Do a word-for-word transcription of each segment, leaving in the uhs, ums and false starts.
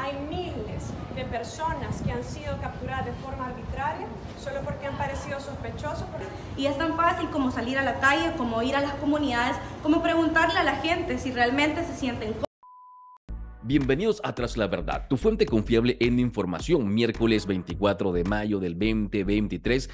hay miles de personas que han sido capturadas de forma arbitraria solo porque han parecido sospechosos. Y es tan fácil como salir a la calle, como ir a las comunidades, como preguntarle a la gente si realmente se sienten cómodos. Bienvenidos a Tras la Verdad, tu fuente confiable en información, miércoles veinticuatro de mayo del dos mil veintitrés.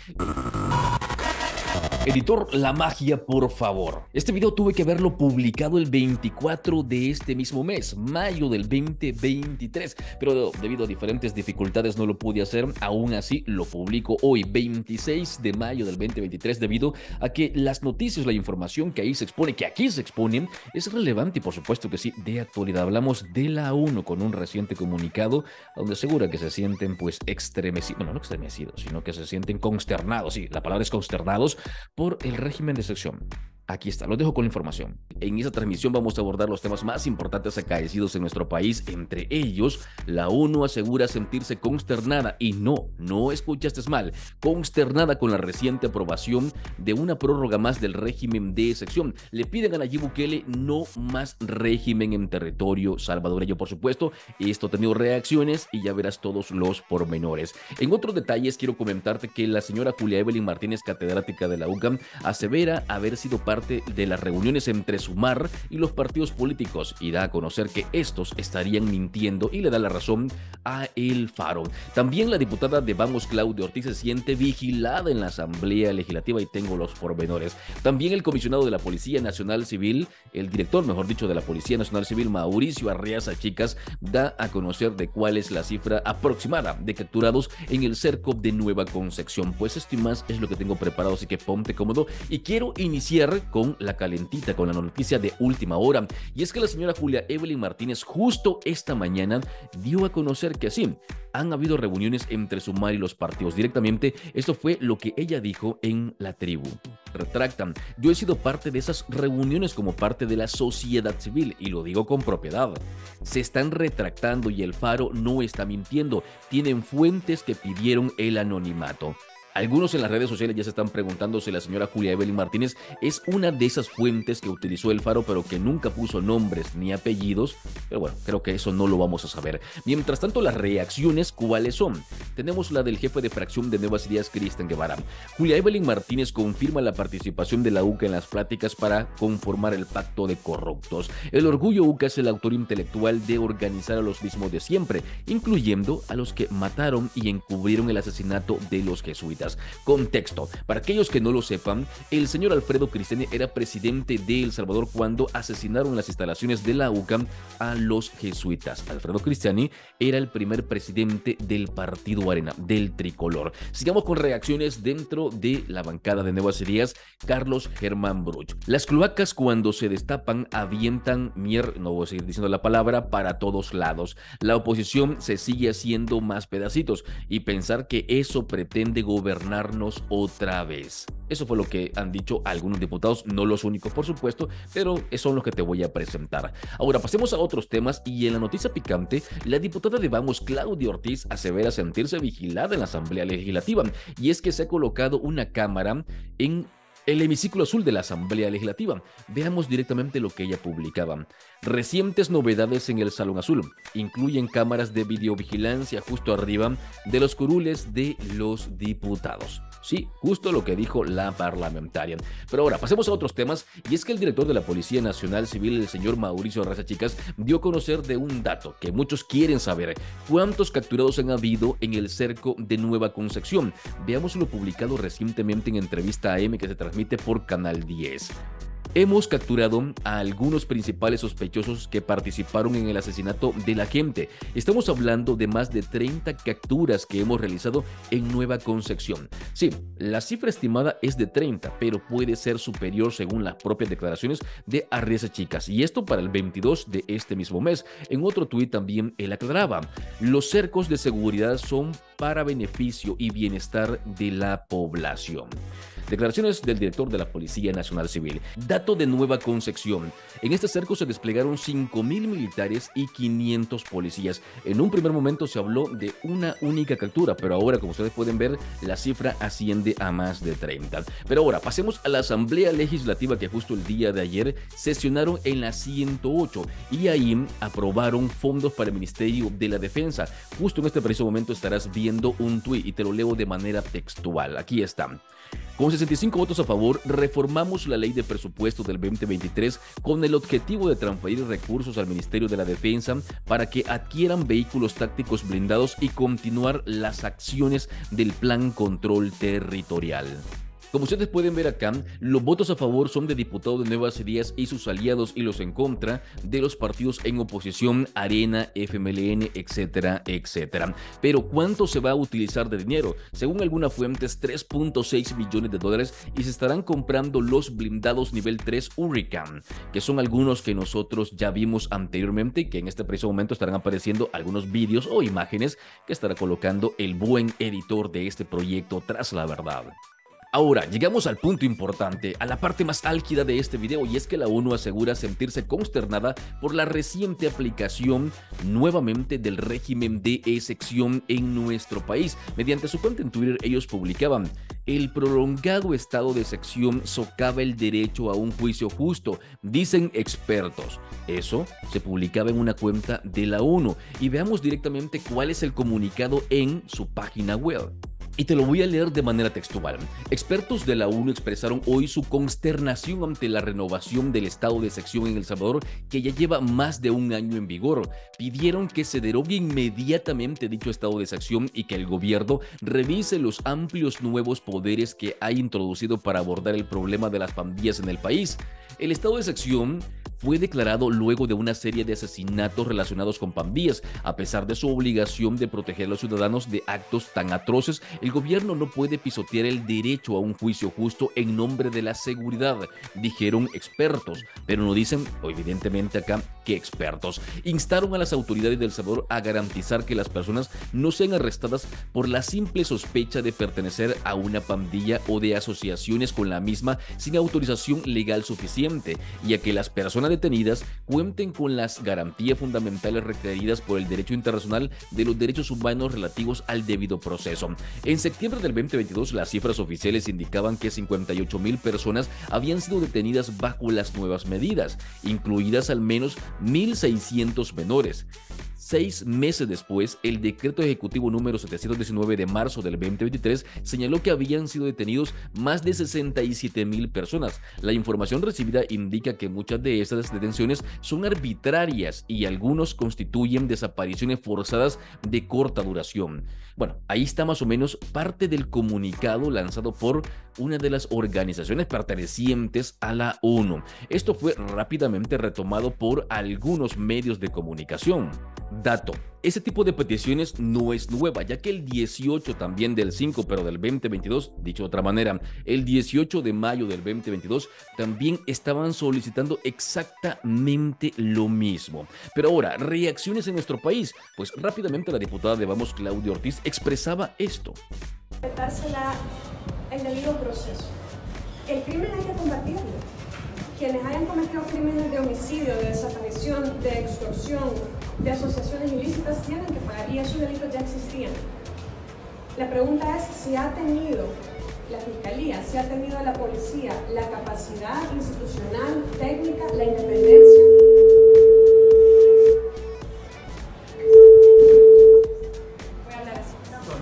Editor, la magia, por favor. Este video tuve que haberlo publicado el veinticuatro de este mismo mes, mayo del dos mil veintitrés, pero debido a diferentes dificultades no lo pude hacer. Aún así, lo publico hoy, veintiséis de mayo del dos mil veintitrés, debido a que las noticias, la información que ahí se expone, que aquí se expone, es relevante y por supuesto que sí, de actualidad. Hablamos de la ONU con un reciente comunicado donde asegura que se sienten pues estremecidos, bueno, no estremecidos, sino que se sienten consternados, sí, la palabra es consternados, por el régimen de excepción. Aquí está, los dejo con la información. En esta transmisión vamos a abordar los temas más importantes acaecidos en nuestro país. Entre ellos, la ONU asegura sentirse consternada, y no, no escuchaste mal, consternada con la reciente aprobación de una prórroga más del régimen de excepción. Le piden a Nayib Bukele no más régimen en territorio salvadoreño, por supuesto. Esto ha tenido reacciones y ya verás todos los pormenores. En otros detalles, quiero comentarte que la señora Julia Evelyn Martínez, catedrática de la U C A M, asevera haber sido parte de las reuniones entre Sumar y los partidos políticos y da a conocer que estos estarían mintiendo y le da la razón a El Faro. También la diputada de Vamos, Claudia Ortiz, se siente vigilada en la Asamblea Legislativa y tengo los pormenores. También el comisionado de la Policía Nacional Civil, el director, mejor dicho, de la Policía Nacional Civil, Mauricio Arriaza Chicas, da a conocer de cuál es la cifra aproximada de capturados en el cerco de Nueva Concepción. Pues esto y más es lo que tengo preparado, así que ponte cómodo y quiero iniciar con la calentita, con la noticia de última hora. Y es que la señora Julia Evelyn Martínez justo esta mañana dio a conocer que sí, han habido reuniones entre Sumar y los partidos directamente. Esto fue lo que ella dijo en La Tribu. Retractan: yo he sido parte de esas reuniones como parte de la sociedad civil y lo digo con propiedad. Se están retractando y El Faro no está mintiendo. Tienen fuentes que pidieron el anonimato. Algunos en las redes sociales ya se están preguntando si la señora Julia Evelyn Martínez es una de esas fuentes que utilizó El Faro, pero que nunca puso nombres ni apellidos. Pero bueno, creo que eso no lo vamos a saber. Mientras tanto, las reacciones, ¿cuáles son? Tenemos la del jefe de fracción de Nuevas Ideas, Cristian Guevara. Julia Evelyn Martínez confirma la participación de la U C A en las pláticas para conformar el pacto de corruptos. El Orgullo U C A es el autor intelectual de organizar a los mismos de siempre, incluyendo a los que mataron y encubrieron el asesinato de los jesuitas. Contexto: para aquellos que no lo sepan, el señor Alfredo Cristiani era presidente de El Salvador cuando asesinaron en las instalaciones de la U C A a los jesuitas. Alfredo Cristiani era el primer presidente del Partido Arena, del Tricolor. Sigamos con reacciones dentro de la bancada de Nuevas Ideas. Carlos Germán Bruch: las cloacas cuando se destapan avientan mier, no voy a seguir diciendo la palabra, para todos lados. La oposición se sigue haciendo más pedacitos y pensar que eso pretende gobernar gobernarnos otra vez. Eso fue lo que han dicho algunos diputados, no los únicos por supuesto, pero son los que te voy a presentar. Ahora pasemos a otros temas y en la noticia picante, la diputada de Vamos, Claudia Ortiz, asevera sentirse vigilada en la Asamblea Legislativa, y es que se ha colocado una cámara en el hemiciclo azul de la Asamblea Legislativa. Veamos directamente lo que ella publicaba. Recientes novedades en el Salón Azul incluyen cámaras de videovigilancia justo arriba de los curules de los diputados. Sí, justo lo que dijo la parlamentaria. Pero ahora pasemos a otros temas, y es que el director de la Policía Nacional Civil, el señor Mauricio Arriaza Chicas, dio a conocer de un dato que muchos quieren saber: ¿cuántos capturados han habido en el cerco de Nueva Concepción? Veamos lo publicado recientemente en Entrevista A M, que se transmite por Canal diez. Hemos capturado a algunos principales sospechosos que participaron en el asesinato de la gente. Estamos hablando de más de treinta capturas que hemos realizado en Nueva Concepción. Sí, la cifra estimada es de treinta, pero puede ser superior según las propias declaraciones de Arriaza Chicas. Y esto para el veintidós de este mismo mes. En otro tuit también él aclaraba: los cercos de seguridad son para beneficio y bienestar de la población. Declaraciones del director de la Policía Nacional Civil. Dato de Nueva Concepción. En este cerco se desplegaron cinco mil militares y quinientos policías. En un primer momento se habló de una única captura, pero ahora, como ustedes pueden ver, la cifra asciende a más de treinta. Pero ahora, pasemos a la Asamblea Legislativa, que justo el día de ayer sesionaron en la ciento ocho y ahí aprobaron fondos para el Ministerio de la Defensa. Justo en este preciso momento estarás viendo un tuit y te lo leo de manera textual. Aquí está. Con sesenta y cinco votos a favor, reformamos la ley de presupuesto del veinte veintitrés con el objetivo de transferir recursos al Ministerio de la Defensa para que adquieran vehículos tácticos blindados y continuar las acciones del Plan Control Territorial. Como ustedes pueden ver acá, los votos a favor son de diputados de Nuevas Ideas y sus aliados, y los en contra de los partidos en oposición, Arena, F M L N, etcétera, etcétera. Pero ¿cuánto se va a utilizar de dinero? Según algunas fuentes, tres punto seis millones de dólares, y se estarán comprando los blindados nivel tres Hurricane, que son algunos que nosotros ya vimos anteriormente, que en este preciso momento estarán apareciendo algunos vídeos o imágenes que estará colocando el buen editor de este proyecto Tras la Verdad. Ahora, llegamos al punto importante, a la parte más álgida de este video, y es que la ONU asegura sentirse consternada por la reciente aplicación nuevamente del régimen de excepción en nuestro país. Mediante su cuenta en Twitter, ellos publicaban: el prolongado estado de excepción socava el derecho a un juicio justo, dicen expertos. Eso se publicaba en una cuenta de la ONU, y veamos directamente cuál es el comunicado en su página web. Y te lo voy a leer de manera textual. Expertos de la ONU expresaron hoy su consternación ante la renovación del estado de excepción en El Salvador, que ya lleva más de un año en vigor. Pidieron que se derogue inmediatamente dicho estado de excepción y que el gobierno revise los amplios nuevos poderes que ha introducido para abordar el problema de las pandillas en el país. El estado de excepción fue declarado luego de una serie de asesinatos relacionados con pandillas. A pesar de su obligación de proteger a los ciudadanos de actos tan atroces, el gobierno no puede pisotear el derecho a un juicio justo en nombre de la seguridad, dijeron expertos, pero no dicen, evidentemente acá, qué expertos. Instaron a las autoridades de El Salvador a garantizar que las personas no sean arrestadas por la simple sospecha de pertenecer a una pandilla o de asociaciones con la misma sin autorización legal suficiente, y a que las personas detenidas cuenten con las garantías fundamentales requeridas por el derecho internacional de los derechos humanos relativos al debido proceso. En septiembre del veinte veintidós, las cifras oficiales indicaban que cincuenta y ocho mil personas habían sido detenidas bajo las nuevas medidas, incluidas al menos mil seiscientos menores. Seis meses después, el decreto ejecutivo número setecientos diecinueve de marzo del veinte veintitrés señaló que habían sido detenidos más de sesenta y siete mil personas. La información recibida indica que muchas de estas detenciones son arbitrarias y algunos constituyen desapariciones forzadas de corta duración. Bueno, ahí está más o menos parte del comunicado lanzado por una de las organizaciones pertenecientes a la ONU. Esto fue rápidamente retomado por algunos medios de comunicación. Dato: ese tipo de peticiones no es nueva, ya que el dieciocho también del cinco, pero del veinte veintidós, dicho de otra manera, el dieciocho de mayo del veinte veintidós, también estaban solicitando exactamente lo mismo. Pero ahora, reacciones en nuestro país. Pues rápidamente la diputada de Vamos, Claudia Ortiz, expresaba esto. Respetársela el debido proceso. El crimen hay que combatirlo. Quienes hayan cometido crímenes de homicidio, de desaparición, de extorsión, de asociaciones ilícitas, tienen que pagar, y esos delitos ya existían. La pregunta es si ha tenido la Fiscalía, si ha tenido la Policía la capacidad institucional, técnica, la independencia. Voy a hablar así.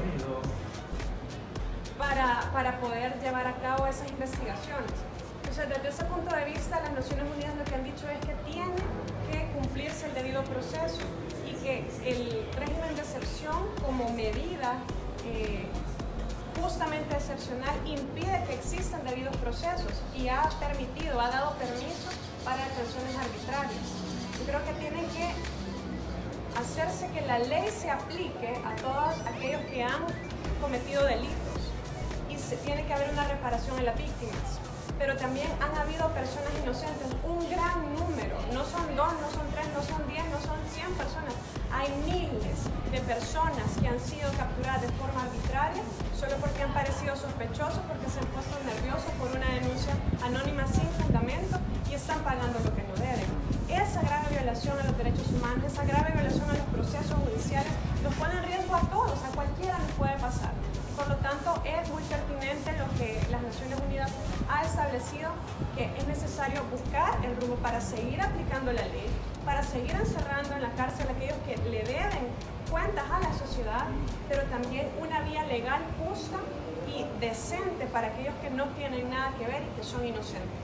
Para, para poder llevar a cabo esas investigaciones. Entonces, desde ese punto de vista, las Naciones Unidas lo que han dicho es que tiene que cumplirse el debido proceso y que el régimen de excepción, como medida eh, justamente excepcional, impide que existan debidos procesos y ha permitido, ha dado permiso para detenciones arbitrarias. Yo creo que tiene que hacerse que la ley se aplique a todos aquellos que han cometido delitos, y se, tiene que haber una reparación en las víctimas. Pero también han habido personas inocentes, un gran número, no son dos, no son tres, no son diez, no son cien personas, hay miles de personas que han sido capturadas de forma arbitraria solo porque han parecido sospechosos, porque se han puesto nerviosos por una denuncia anónima sin fundamento y están pagando lo que no deben. Esa grave violación a los derechos humanos, esa grave violación a los procesos judiciales los pone en riesgo a todos, a cualquiera les puede pasar. Por lo tanto, es muy pertinente lo que las Naciones Unidas ha establecido, que es necesario buscar el rumbo para seguir aplicando la ley, para seguir encerrando en la cárcel a aquellos que le deben cuentas a la sociedad, pero también una vía legal justa y decente para aquellos que no tienen nada que ver y que son inocentes.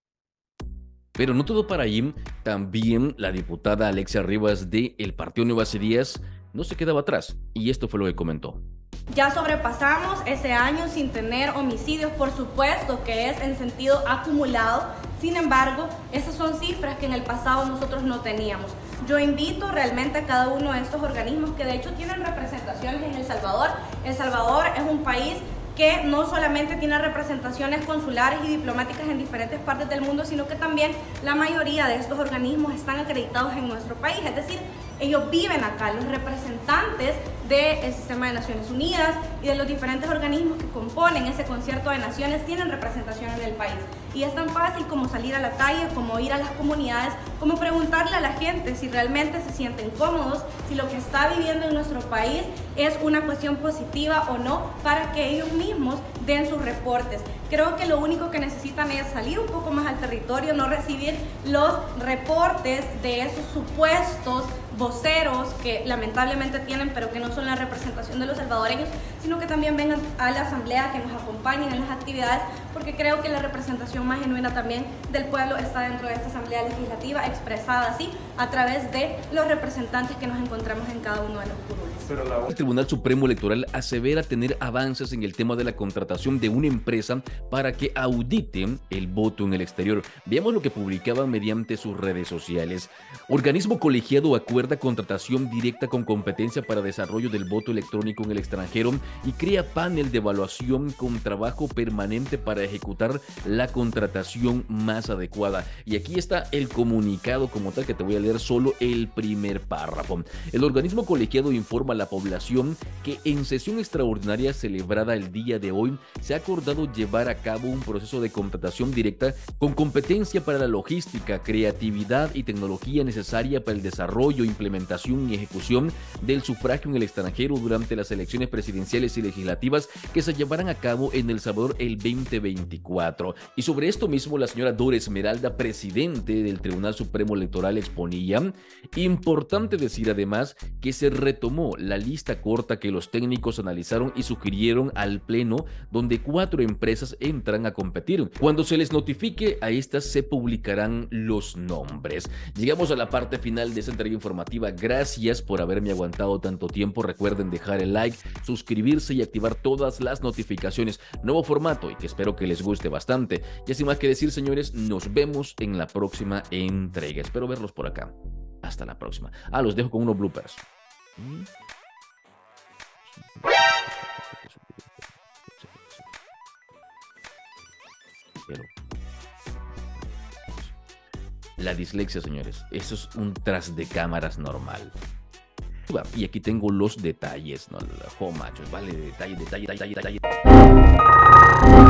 Pero no todo para ahí, también la diputada Alexia Rivas del Partido Nuevas Ideas no se quedaba atrás, y esto fue lo que comentó. Ya sobrepasamos ese año sin tener homicidios, por supuesto que es en sentido acumulado. Sin embargo, esas son cifras que en el pasado nosotros no teníamos. Yo invito realmente a cada uno de estos organismos que de hecho tienen representaciones en El Salvador. El Salvador es un país que no solamente tiene representaciones consulares y diplomáticas en diferentes partes del mundo, sino que también la mayoría de estos organismos están acreditados en nuestro país, es decir, ellos viven acá, los representantes del sistema de Naciones Unidas y de los diferentes organismos que componen ese concierto de naciones tienen representación en el país. Y es tan fácil como salir a la calle, como ir a las comunidades, como preguntarle a la gente si realmente se sienten cómodos, si lo que está viviendo en nuestro país es una cuestión positiva o no, para que ellos mismos den sus reportes. Creo que lo único que necesitan es salir un poco más al territorio, no recibir los reportes de esos supuestos voceros que lamentablemente tienen, pero que no son la representación de los salvadoreños, sino que también vengan a la asamblea, que nos acompañen en las actividades, porque creo que la representación más genuina también del pueblo está dentro de esta asamblea legislativa, expresada así a través de los representantes que nos encontramos en cada uno de los curules. El Tribunal Supremo Electoral asevera tener avances en el tema de la contratación de una empresa para que audite el voto en el exterior. Veamos lo que publicaban mediante sus redes sociales. Organismo colegiado acuerda contratación directa con competencia para desarrollo del voto electrónico en el extranjero y crea panel de evaluación con trabajo permanente para ejecutar la contratación más adecuada. Y aquí está el comunicado como tal, que te voy a leer solo el primer párrafo. El organismo colegiado informa a la población que en sesión extraordinaria celebrada el día de hoy se ha acordado llevar a cabo un proceso de contratación directa con competencia para la logística, creatividad y tecnología necesaria para el desarrollo, implementación y ejecución del sufragio en el extranjero durante las elecciones presidenciales y legislativas que se llevarán a cabo en El Salvador el veinte veinticuatro. Y sobre esto mismo la señora Dora Esmeralda, presidente del Tribunal Supremo Electoral, exponía: importante decir además que se retomó la lista corta que los técnicos analizaron y sugirieron al pleno, donde cuatro empresas entran a competir. Cuando se les notifique a estas se publicarán los nombres. Llegamos a la parte final de esta entrega informativa. Gracias por haberme aguantado tanto tiempo. Recuerden dejar el like, suscribirse y activar todas las notificaciones. Nuevo formato y que espero que les guste bastante. Y sin más que decir, señores, nos vemos en la próxima entrega. Espero verlos por acá. Hasta la próxima. Ah, los dejo con unos bloopers. Pero la dislexia, señores, eso es un tras de cámaras normal. Y aquí tengo los detalles, ¿no? Oh, machos, vale, detalle, detalle, detalle, detalle.